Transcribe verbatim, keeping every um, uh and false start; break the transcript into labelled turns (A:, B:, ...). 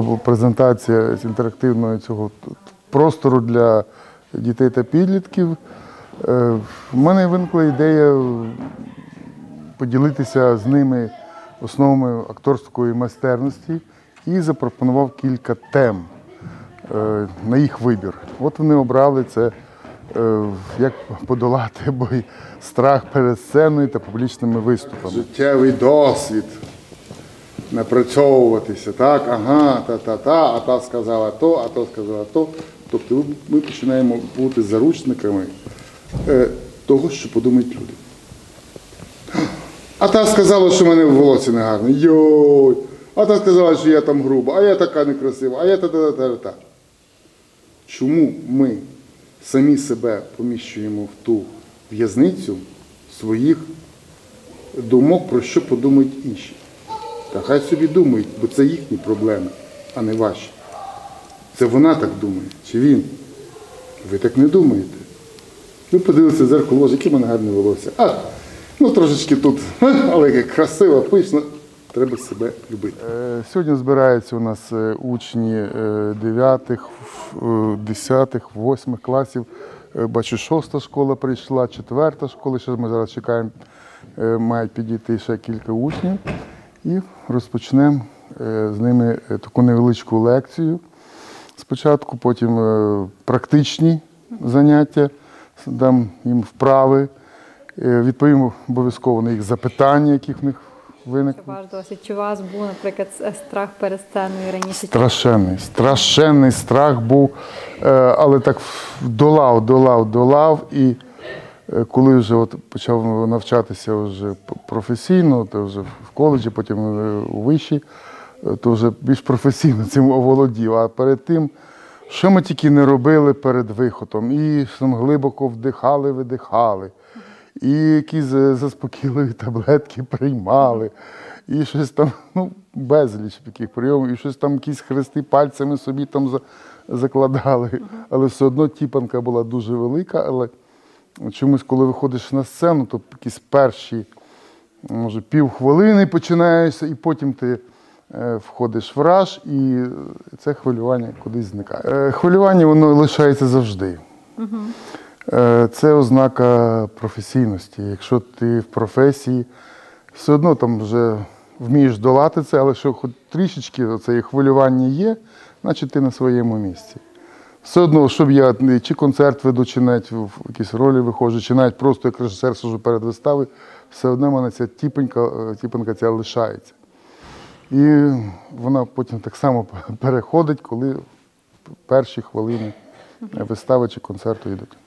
A: була презентація з інтерактивного цього простору для дітей та підлітків. В мене виникла ідея поділитися з ними основами акторської майстерності і запропонував кілька тем на їх вибір. От вони обрали це, як подолати бой, страх перед сценою та публічними виступами. Життєвий досвід. Напрацьовуватися, так, ага, та-та-та, а та сказала то, а то сказала то. Тобто ми починаємо бути заручниками е, того, що подумають люди. А та сказала, що в мене волосся не гарне. Йой! А та сказала, що я там груба, а я така некрасива, а я та-та-та-та-та. Чому ми самі себе поміщуємо в ту в'язницю своїх думок, про що подумають інші? Та хай собі думають, бо це їхні проблеми, а не ваші. Це вона так думає, чи він. Ви так не думаєте. Ви подивилися в дзеркало, боже, яке в мене гарне волосся. А, ну трошечки тут, але як красиво, пишно, треба себе любити. Сьогодні збираються у нас учні дев'ятих, десятих, восьмих класів. Бачу, шоста школа прийшла, четверта школа, ще ми зараз чекаємо, мають підійти ще кілька учнів. І розпочнемо з ними таку невеличку лекцію спочатку, потім практичні заняття, дам їм вправи, відповім обов'язково на їх запитання, які в них виникли.
B: Ваш досвід, чи у вас був, наприклад, страх перед сценою раніше?
A: Страшенний, страшенний страх був, але так долав, долав, долав і коли вже от почав навчатися вже професійно, то вже в коледжі, потім у виші, то вже більш професійно цим оволодів. А перед тим, що ми тільки не робили перед виходом, і там глибоко вдихали, видихали, і якісь заспокійливі таблетки приймали, і щось там, ну, безліч таких прийомів, і щось там якісь хрести пальцями собі там закладали. Але все одно тіпанка була дуже велика, але чомусь, коли виходиш на сцену, то якісь перші, може, півхвилини починаєшся, і потім ти е, входиш в раж, і це хвилювання кудись зникає. Е, хвилювання, воно лишається завжди. Угу. Е, це ознака професійності. Якщо ти в професії, все одно там вже вмієш долати це, але якщо хоч трішечки це хвилювання є, значить ти на своєму місці. Все одно, щоб я чи концерт веду, чи навіть в якісь ролі виходжу, чи навіть просто як режисер сиджу перед виставою, все одно в мене ця тіпенька, тіпенька ця лишається. І вона потім так само переходить, коли перші хвилини вистави чи концерту йдуть.